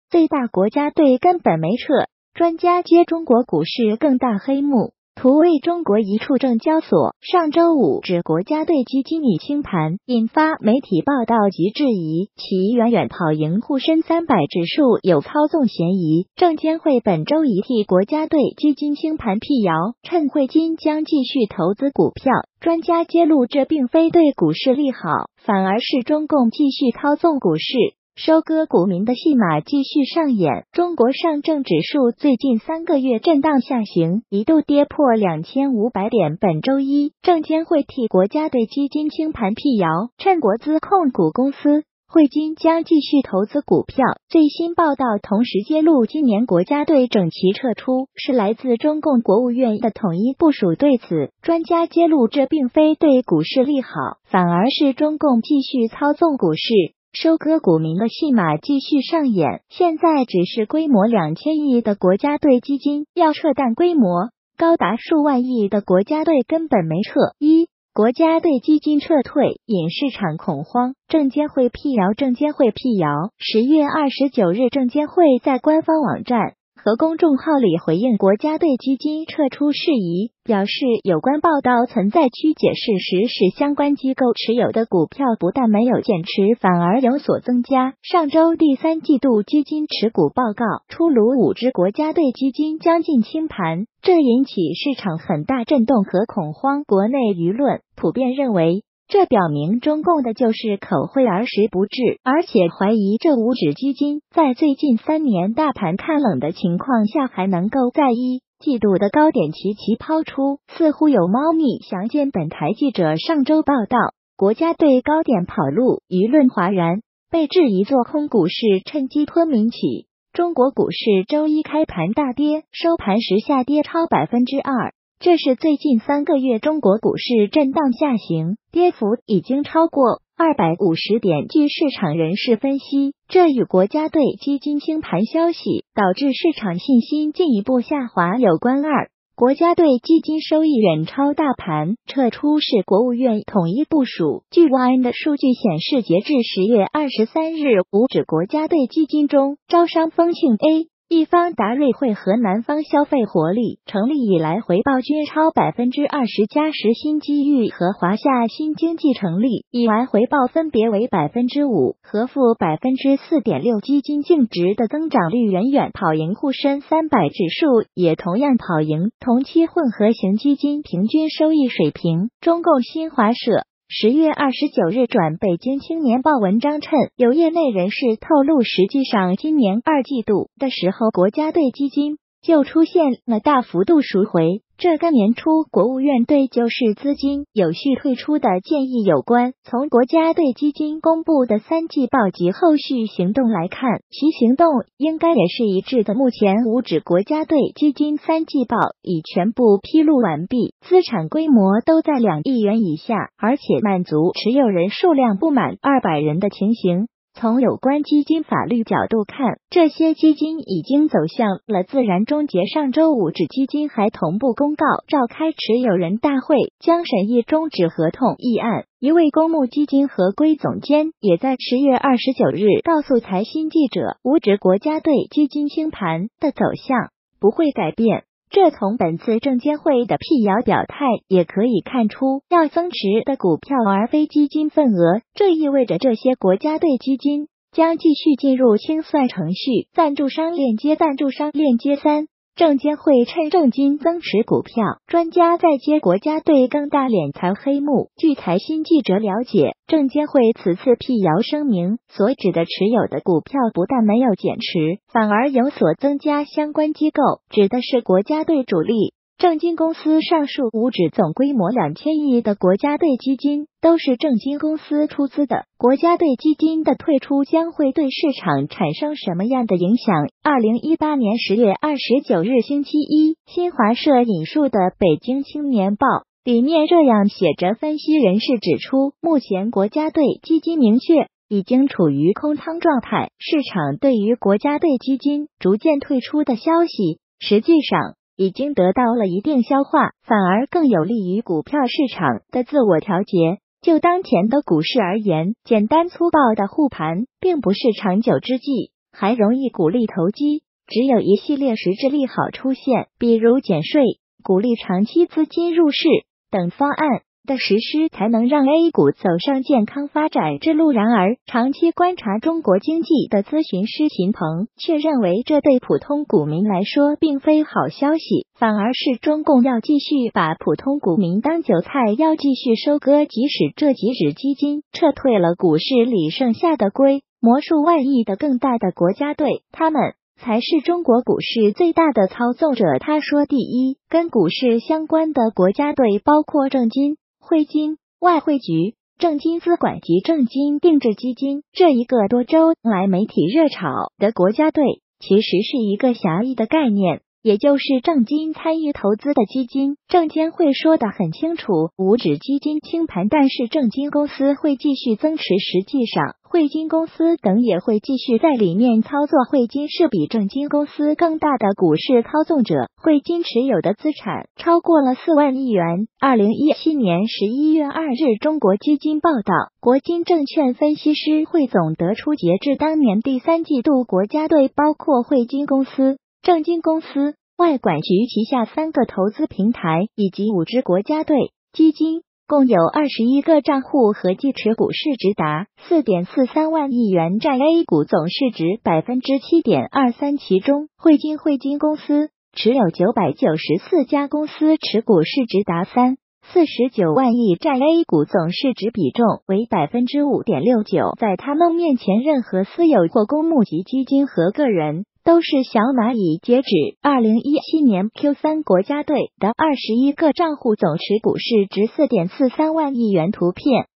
最大国家队根本没撤，专家揭中国股市更大黑幕。图为中国一处证交所上周五指国家队基金拟清盘，引发媒体报道及质疑，其远远跑赢沪深300指数有操纵嫌疑。证监会本周一替国家队基金清盘辟谣，趁汇金将继续投资股票。专家揭露，这并非对股市利好，反而是中共继续操纵股市，收割股民的戏码继续上演。中国上证指数最近3个月震荡下行，一度跌破2500点。本周一，证监会替国家队基金清盘辟谣，趁国资控股公司汇金将继续投资股票。最新报道同时揭露，今年国家队整齐撤出是来自中共国务院的统一部署。对此，专家揭露，这并非对股市利好，反而是中共继续操纵股市，收割股民的戏码继续上演。现在只是规模2000亿的国家队基金要撤，但规模高达数万亿的国家队根本没撤。国家队基金撤退引市场恐慌。证监会辟谣，10月29日，证监会在官方网站和公众号里回应国家队基金撤出事宜，表示有关报道存在曲解事实，使相关机构持有的股票不但没有减持，反而有所增加。上周第3季度基金持股报告出炉，5只国家队基金将近清盘，这引起市场很大震动和恐慌。国内舆论普遍认为，这表明中共的就是口惠而实不至，而且怀疑这5只基金在最近3年大盘看冷的情况下，还能够在1季度的高点齐齐抛出，似乎有猫腻。详见本台记者上周报道，国家队高点跑路，舆论哗然，被质疑做空股市趁机脱民企。中国股市周一开盘大跌，收盘时下跌超2%。这是最近3个月中国股市震荡下行，跌幅已经超过250点。据市场人士分析，这与国家队基金清盘消息导致市场信心进一步下滑有关。国家队基金收益远超大盘，撤出是国务院统一部署。据 YN 的数据显示，截至10月23日，5只国家队基金中，招商丰庆 A、易方达瑞汇和南方消费活力成立以来回报均超20%，嘉实新机遇和华夏新经济成立以来回报分别为5%和负4.6%，基金净值的增长率远远跑赢沪深300指数，也同样跑赢同期混合型基金平均收益水平。中共新华社10月29日转北京青年报文章称，有业内人士透露，实际上今年2季度的时候，国家队基金就出现了大幅度赎回，这跟年初国务院对救市资金有序退出的建议有关。从国家队基金公布的3季报及后续行动来看，其行动应该也是一致的。目前5只国家队基金3季报已全部披露完毕，资产规模都在2亿元以下，而且满足持有人数量不满200人的情形。从有关基金法律角度看，这些基金已经走向了自然终结。上周5只基金还同步公告召开持有人大会，将审议终止合同议案。一位公募基金合规总监也在10月29日告诉财新记者，5只国家队基金清盘的走向不会改变。这从本次证监会的辟谣表态也可以看出，要增持的股票而非基金份额，这意味着这些国家队基金将继续进入清算程序。赞助商链接3，证监会趁证金增持股票，专家在揭国家队更大敛财黑幕。据财新记者了解，证监会此次辟谣声明所指的持有的股票不但没有减持，反而有所增加，相关机构指的是国家队主力证金公司。上述5只总规模2000亿的国家队基金都是证金公司出资的，国家队基金的退出将会对市场产生什么样的影响？2018年10月29日星期一，新华社引述的《北京青年报》里面这样写着，分析人士指出，目前国家队基金明确已经处于空仓状态，市场对于国家队基金逐渐退出的消息实际上已经得到了一定消化，反而更有利于股票市场的自我调节。就当前的股市而言，简单粗暴的护盘并不是长久之计， 还容易鼓励投机。只有一系列实质利好出现，比如减税、鼓励长期资金入市等方案的实施，才能让 A 股走上健康发展之路。然而，长期观察中国经济的咨询师秦鹏却认为，这对普通股民来说并非好消息，反而是中共要继续把普通股民当韭菜，要继续收割。即使这几只基金撤退了股市里剩下的规模数万亿的更大的国家队，他们才是中国股市最大的操纵者。他说，第一，跟股市相关的国家队包括证金、汇金、外汇局、证金资管及证金定制基金。这一个多周来媒体热炒的国家队，其实是一个狭义的概念，也就是证金参与投资的基金。证监会说得很清楚，无指基金清盘，但是证金公司会继续增持，实际上汇金公司等也会继续在里面操作。汇金是比证金公司更大的股市操纵者，汇金持有的资产超过了4万亿元。2017年11月2日，中国基金报道，国金证券分析师汇总得出，截至当年第3季度，国家队包括汇金公司、证金公司、外管局旗下3个投资平台以及5只国家队基金，共有21个账户，合计持股市值达 4.43 万亿元，占 A 股总市值 7.23%。其中，汇金公司持有994家公司，持股市值达349万亿，占 A 股总市值比重为 5.69%。在他们面前，任何私有或公募级基金和个人都是小蚂蚁。截止2017年 Q3， 国家队的21个账户总持股市值 4.43 万亿元。图片